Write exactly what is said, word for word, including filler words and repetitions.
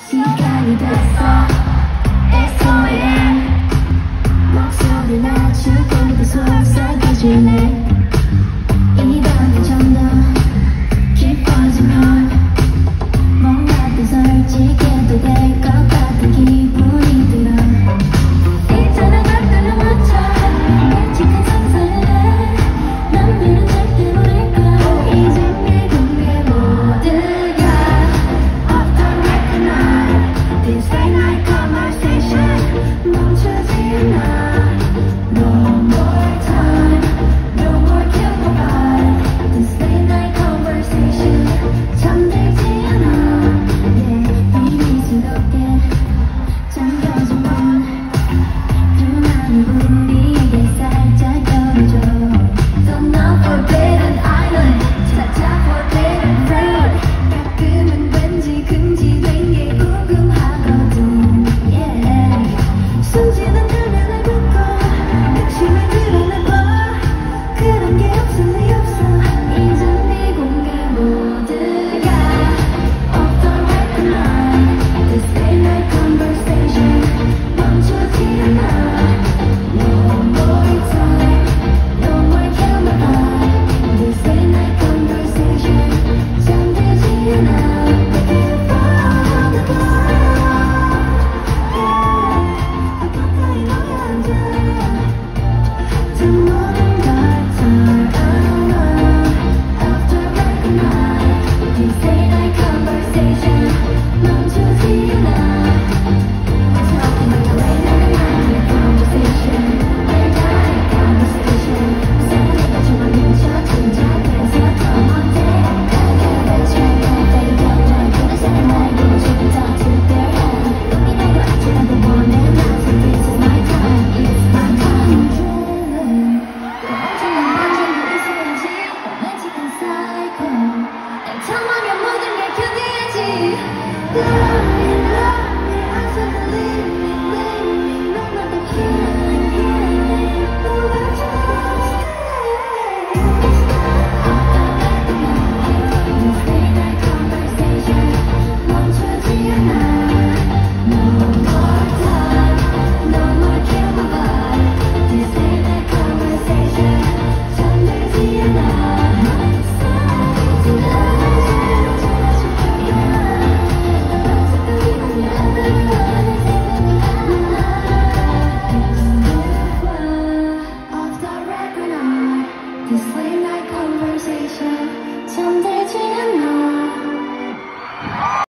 시간이 됐어 에스오엠 목소리 낮추고 그 속삭여줄래 이 밤이 점점 깊어지면 뭔가 또 솔직해도 될 것 같은 기분이 들어 있잖아 절대로 맞춰 끔찍한 상상을 남들은 절대 모를 걸 이제 내 공개 모두가 off the record night This late night conversation 멈추지 않아 No more time, no more kill the vibe This late night conversation 잠들지 않아 Yeah, 비밀스럽게 잠겨진 문 눈안을 우리에게 살짝 열어줘 Don't know forbidden island 찾아 forbidden fruit 가끔은 왠지 금지된 게 궁금하거든 Yeah 숨지는 가면을 긋고 욕심을 드러내봐 그런 게 없을 리 없어 이젠 네 공개 모두가 off the record line This late night conversation 멈추지 않아 No more time, no more kill my vibe This late night conversation 잠들지 않아 Fall on the 가까이 너의 앉아 저 모든 걸 털어놔 Off the record night This late night conversation 멈추지 않아 There's nothing like a late night conversation Late night conversation 세상에가 정말 뭉쳐 진작해서 더 못해 가격을 채워 배경을 그는 사람 말고 조금 더 특별한 눈이 나고 아찔하고 보낸 나 So this is my time, it's my time Thrilling 또 엄청난 반전도 있어야지 romantic cycle 날 통하면 모든 게 견디야지 Love